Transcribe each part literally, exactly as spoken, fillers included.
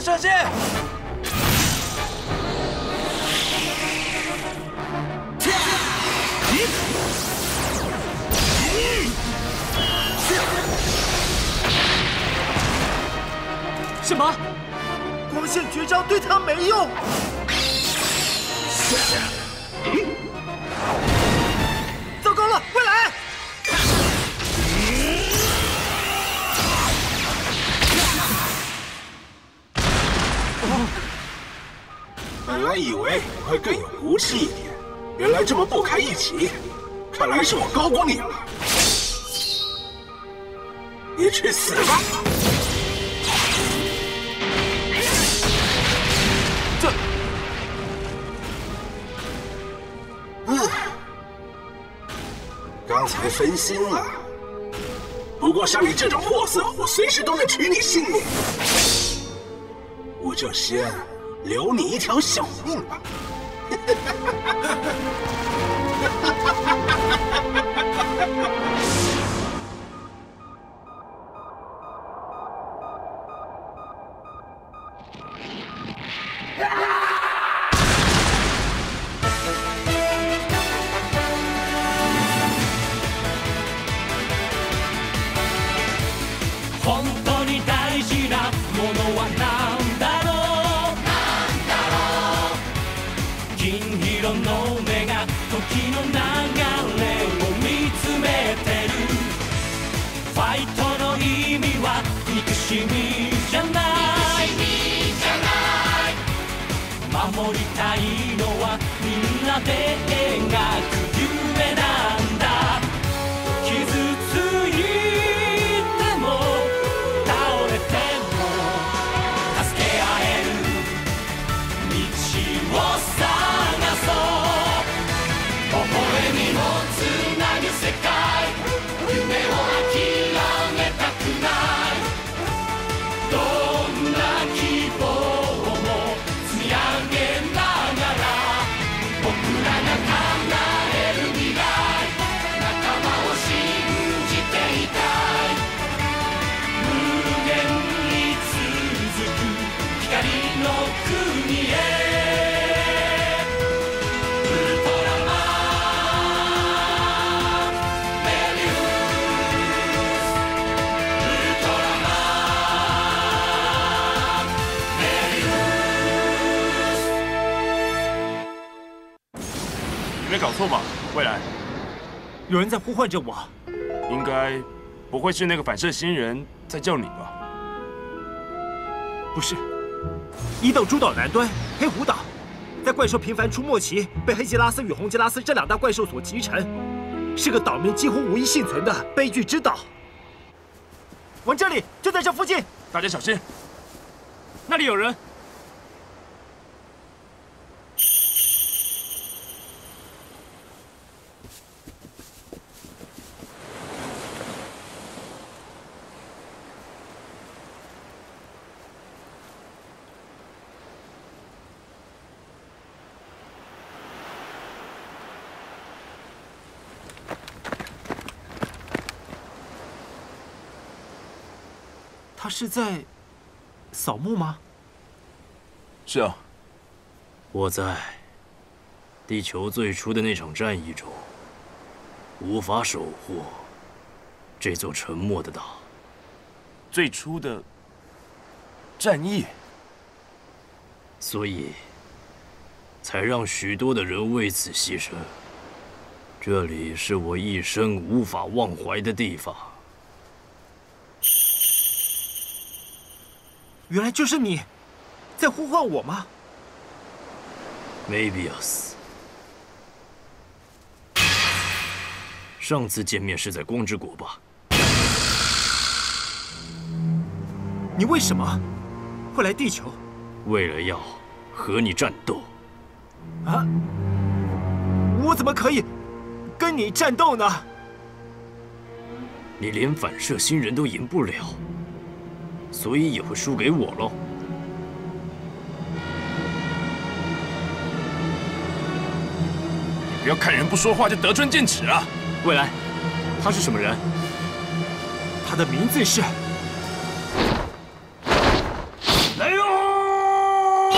射线！ 什么？ 光线绝招对他没用。糟糕了，未来！ 本来以为会更有骨气一点，原来这么不堪一击。看来是我高估你了。你去死吧！ 这…… 嗯，刚才分心了。不过像你这种货色，我随时都能取你性命。我就先留你一条小命吧。 本当に大事なものは何だろうなんだろう金色の目が時の流れを見つめてるファイトの意味は憎しみじゃない守りたいのはみんなで描く夢なんだ傷ついても倒れても助け合える道を探そう微笑みをつなぐ世界夢を諦めたくないどんな希望も積み上げながら僕らが叶える未来仲間を信じていたい無限に続く光の国へウルトラマンメビウスウルトラマンメビウス你没搞错吧，未来？ 有人在呼唤着我。 应该不会是那个反射新人在叫你吧？ 不是，伊豆诸岛南端黑虎岛，在怪兽频繁出没期，被黑吉拉斯与红吉拉斯这两大怪兽所击沉，是个岛民几乎无一幸存的悲剧之岛。往这里，就在这附近。 大家小心！ 那里有人。他是在扫墓吗？ 是啊， 我在地球最初的那场战役中，无法守护这座沉默的岛。 最初的战役， 所以才让许多的人为此牺牲。这里是我一生无法忘怀的地方。 原来就是你，在呼唤我吗 ？Mebius， 上次见面是在光之国吧？ 你为什么会来地球？ 为了要和你战斗。 啊！我怎么可以跟你战斗呢？ 你连反射新人都赢不了。所以也会输给我喽。 你不要看人不说话就得寸进尺啊！ 未来，他是什么人？他的名字是雷欧。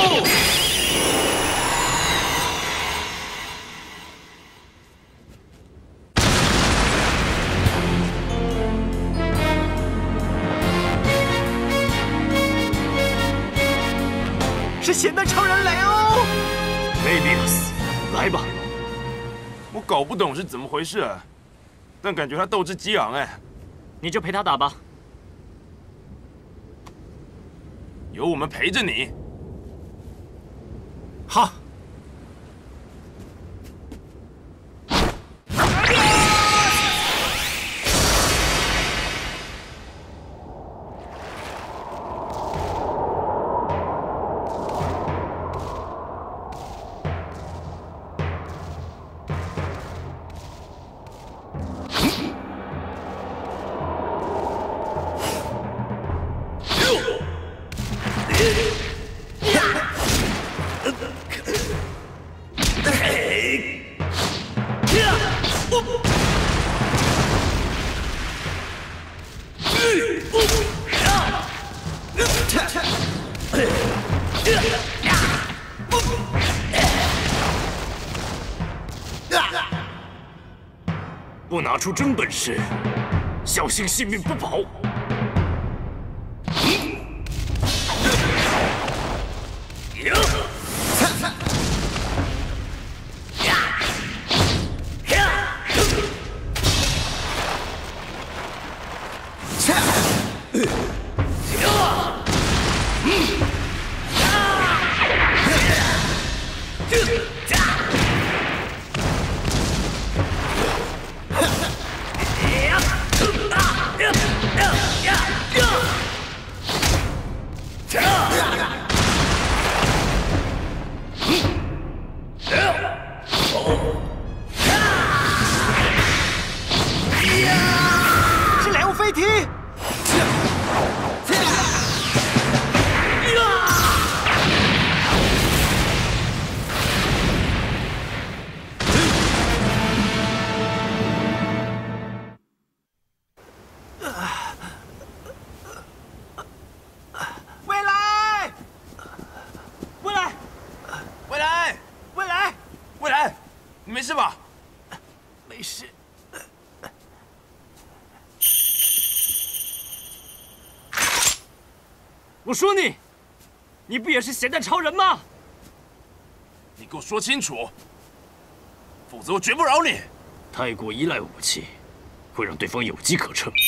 是咸蛋超人雷欧。 Mebius， 来吧。 我搞不懂是怎么回事啊，但感觉他斗志激昂哎。 你就陪他打吧。 有我们陪着你。 好。 不拿出真本事，小心性命不保。 是雷欧飞踢！ 未来， 未来， 未来， 未来， 未来，你没事吧？ 没事。 我说你，你不也是咸蛋超人吗？ 你给我说清楚，否则我绝不饶你！ 太过依赖武器，会让对方有机可乘。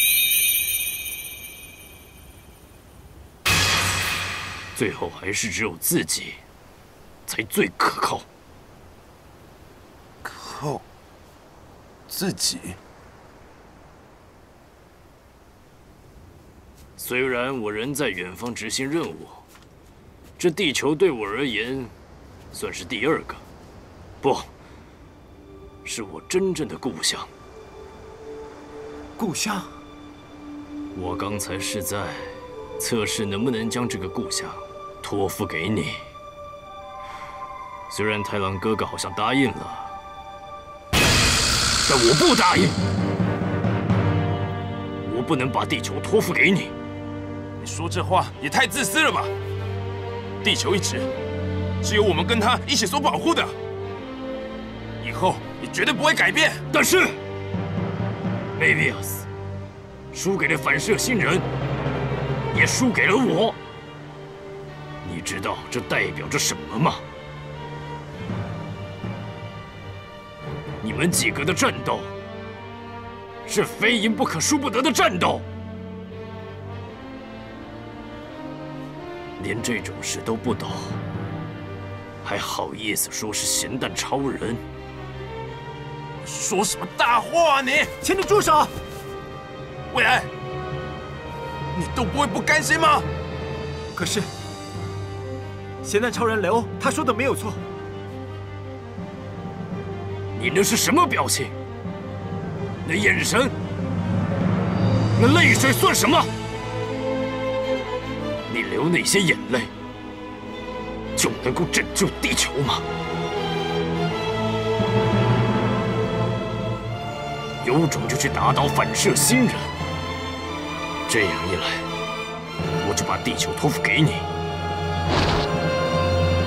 最后还是只有自己才最可靠。 靠自己。 虽然我人在远方执行任务，这地球对我而言算是第二个，不，是我真正的故乡。 故乡。 我刚才是在测试能不能将这个故乡托付给你。虽然太郎哥哥好像答应了，但我不答应。我不能把地球托付给你。 你说这话也太自私了吧！地球一直是由我们跟他一起所保护的，以后也绝对不会改变。 但是 ，Mebius 输给了反射星人，也输给了我。你知道这代表着什么吗？你们几个的战斗是非赢不可、输不得的战斗。 连这种事都不懂，还好意思说是咸蛋超人？ 说什么大话啊你！ 请你住手！ 未来，你都不会不甘心吗？ 可是，咸蛋超人雷欧他说的没有错。 你那是什么表情？那眼神，那泪水算什么？ 你流那些眼泪，就能够拯救地球吗？有种就去打倒反射星人，这样一来，我就把地球托付给你。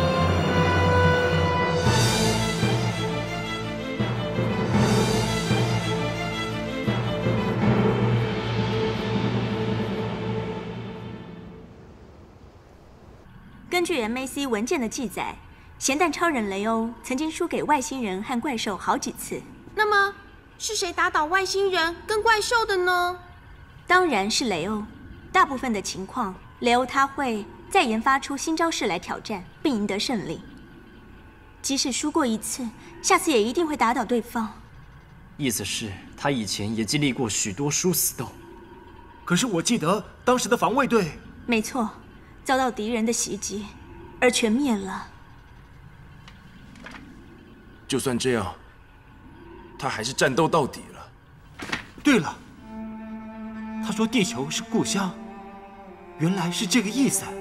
根据 M A C 文件的记载，咸蛋超人雷欧曾经输给外星人和怪兽好几次。 那么，是谁打倒外星人跟怪兽的呢？ 当然是雷欧。大部分的情况，雷欧他会再研发出新招式来挑战，并赢得胜利。即使输过一次，下次也一定会打倒对方。 意思是，他以前也经历过许多殊死斗。 可是我记得当时的防卫队…… 没错，遭到敌人的袭击，而全灭了。 就算这样，他还是战斗到底了。 对了，他说地球是故乡，原来是这个意思。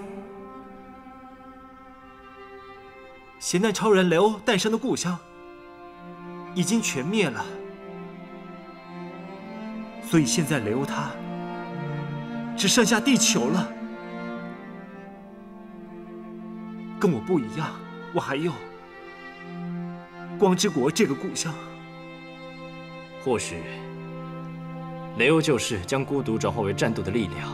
咸蛋超人雷欧诞生的故乡已经全灭了，所以现在雷欧他只剩下地球了。跟我不一样，我还有光之国这个故乡。 或许雷欧就是将孤独转化为战斗的力量。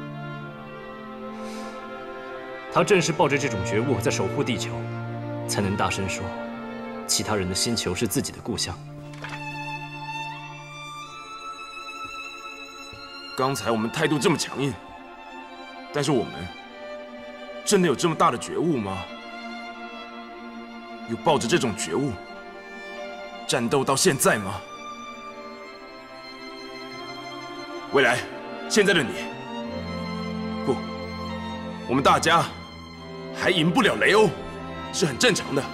他正是抱着这种觉悟在守护地球，才能大声说，其他人的星球是自己的故乡。 刚才我们态度这么强硬，但是我们真的有这么大的觉悟吗？有抱着这种觉悟战斗到现在吗？未来，现在的你，不，我们大家还赢不了雷欧，是很正常的。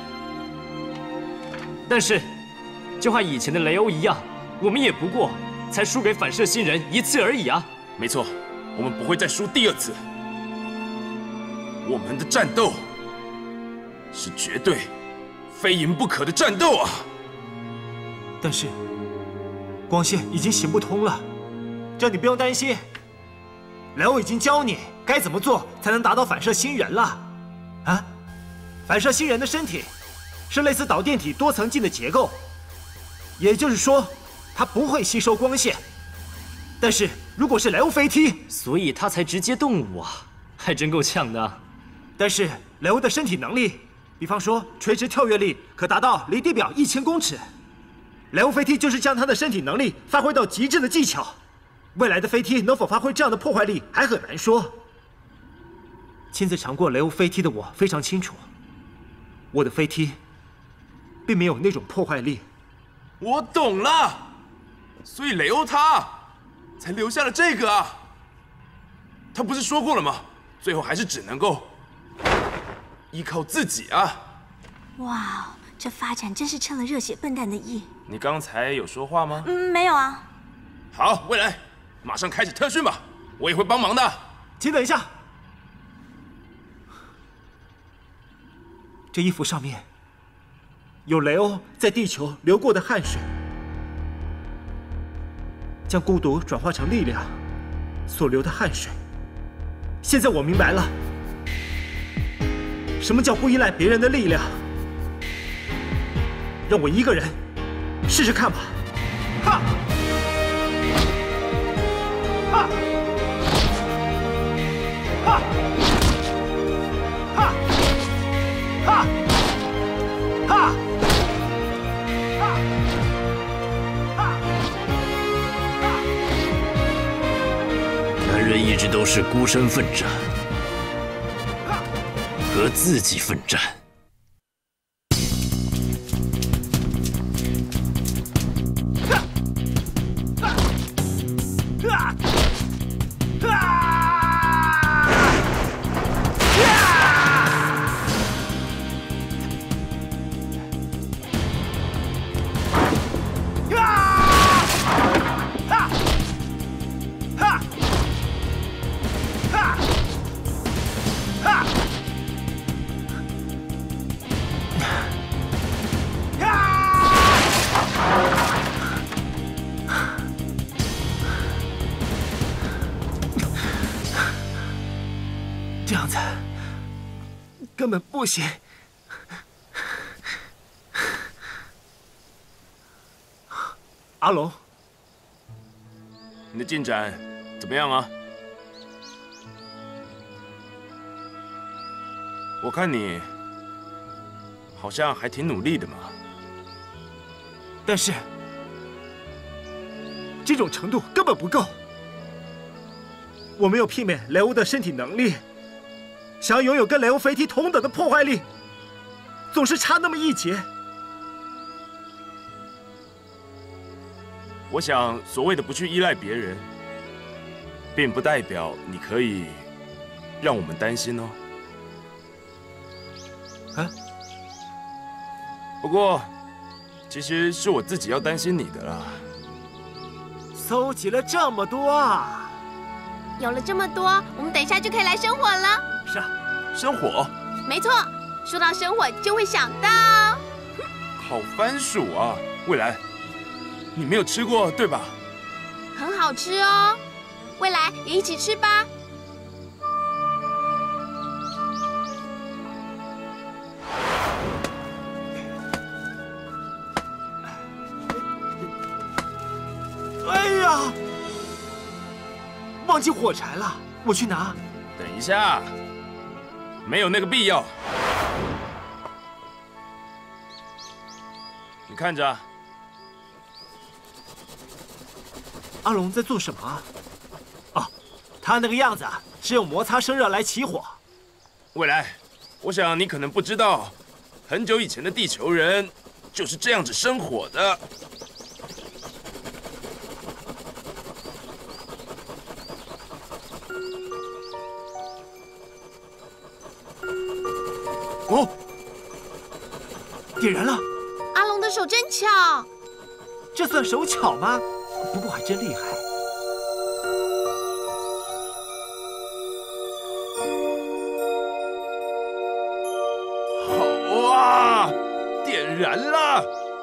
但是，就和以前的雷欧一样，我们也不过才输给反射星人一次而已啊！ 没错，我们不会再输第二次。我们的战斗是绝对非赢不可的战斗啊！ 但是，光线已经行不通了，这你不用担心。雷欧已经教你该怎么做才能达到反射星人了。啊，反射星人的身体是类似导电体多层镜的结构，也就是说，它不会吸收光线。但是如果是雷欧飞踢， 所以它才直接动武啊，还真够呛的。 但是雷欧的身体能力，比方说垂直跳跃力可达到离地表一千公尺。雷欧飞踢就是将他的身体能力发挥到极致的技巧。未来的飞踢能否发挥这样的破坏力，还很难说。亲自尝过雷欧飞踢的我非常清楚，我的飞踢并没有那种破坏力。 我懂了，所以雷欧他才留下了这个啊。他不是说过了吗？最后还是只能够依靠自己啊。 哇，这发展真是趁了热血笨蛋的意。 你刚才有说话吗？ 嗯，没有啊。 好，未来，马上开始特训吧，我也会帮忙的。 请等一下，这衣服上面有雷欧在地球流过的汗水，将孤独转化成力量所流的汗水。现在我明白了，什么叫不依赖别人的力量。让我一个人试试看吧。哈！哈！哈！哈！哈！哈！ 男人一直都是孤身奋战，和自己奋战。 这样子根本不行。阿龙， 你的进展怎么样啊？ 我看你好像还挺努力的嘛。 但是这种程度根本不够。我没有媲美雷欧的身体能力，想要拥有跟雷欧飞踢同等的破坏力，总是差那么一截。 我想，所谓的不去依赖别人，并不代表你可以让我们担心哦。 啊？ 不过，其实是我自己要担心你的啦。 搜集了这么多啊！ 有了这么多，我们等一下就可以来生火了。 是啊， 生火。 没错，说到生火就会想到烤番薯啊，未来，你没有吃过对吧？ 很好吃哦，未来也一起吃吧。 哎呀，忘记火柴了，我去拿。 等一下，没有那个必要。你看着。 阿龙在做什么啊？哦，他那个样子啊，是用摩擦生热来起火。 未来，我想你可能不知道，很久以前的地球人就是这样子生火的。哦， 点燃了！ 阿龙的手真巧， 这算手巧吗？不过还真厉害。 好啊，点燃了！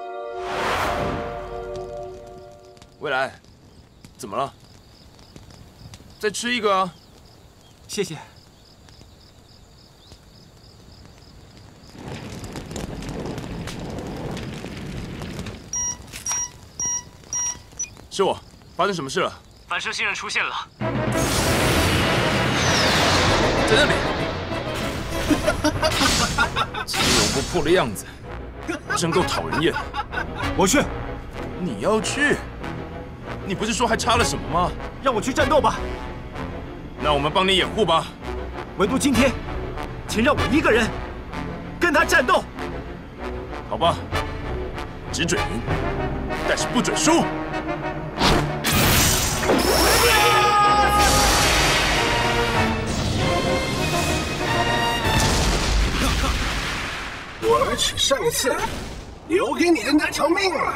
未来，怎么了？再吃一个啊！ 谢谢。 是我，发生什么事了？ 反射星人出现了， 在那里。金融不破的样子，真够讨人厌。 我去。 你要去？你不是说还差了什么吗？ 让我去战斗吧。 那我们帮你掩护吧。 唯独今天，请让我一个人跟他战斗。 好吧，只准赢，但是不准输。 我来取上一次留给你的那条命了。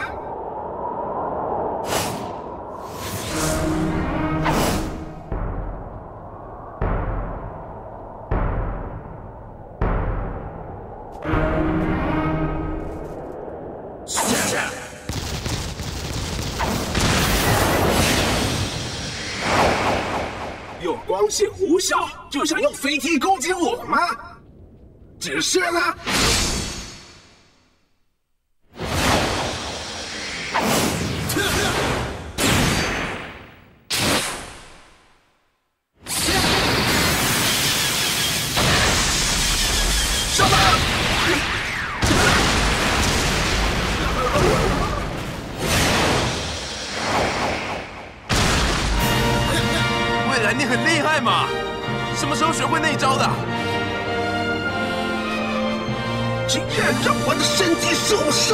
用光线无效，就想用飞踢攻击我吗？只是呢。 你很厉害嘛？什么时候学会那一招的？ 竟然让我的身体受伤！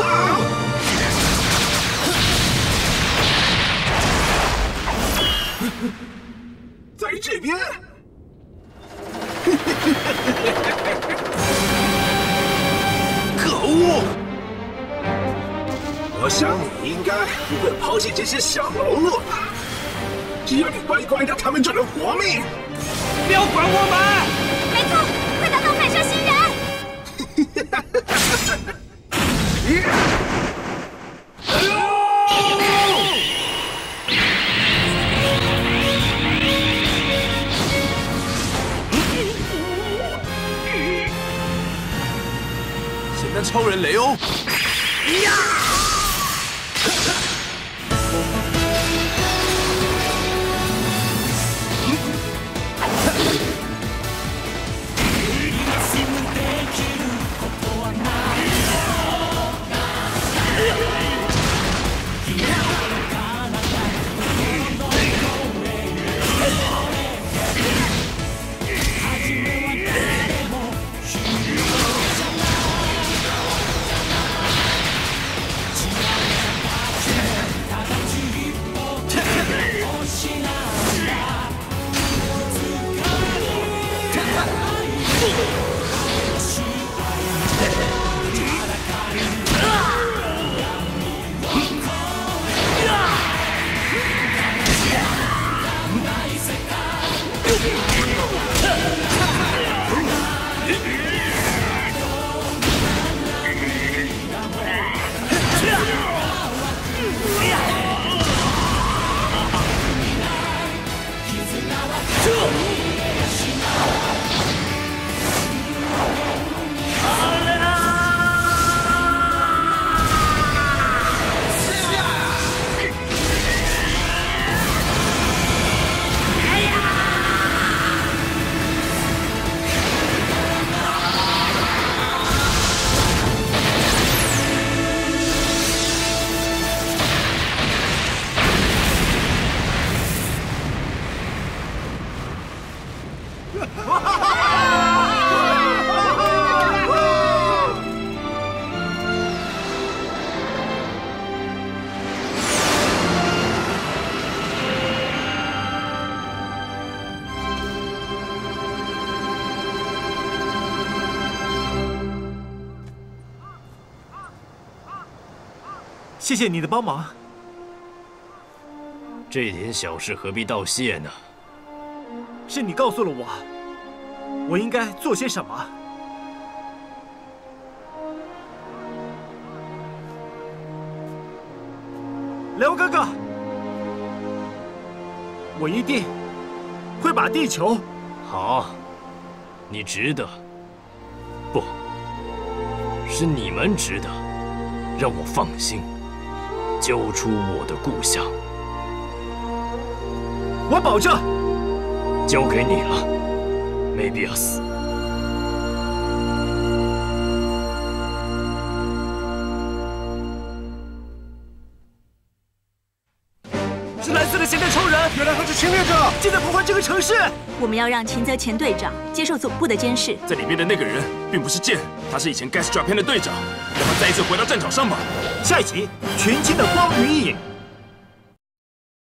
在这边。可恶！我想你应该不会抛弃这些小喽啰吧？只要你乖乖的，他们就能活命。 不要管我们！ 没错，快打倒反射星人！ 咸蛋超人雷欧！呀！ 谢谢你的帮忙。 这点小事何必道谢呢？ 是你告诉了我，我应该做些什么。雷欧哥哥，我一定会把地球…… 好，你值得。不，是你们值得，让我放心，交出我的故乡。 我保证。 交给你了，梅比亚斯。 是蓝色的咸蛋超人， 原来他是侵略者， 正在破坏这个城市。 我们要让秦泽前队长接受总部的监视。 在里面的那个人并不是剑，他是以前 Gas Japan 的队长，让他再一次回到战场上吧。 下一集，群青的光与影。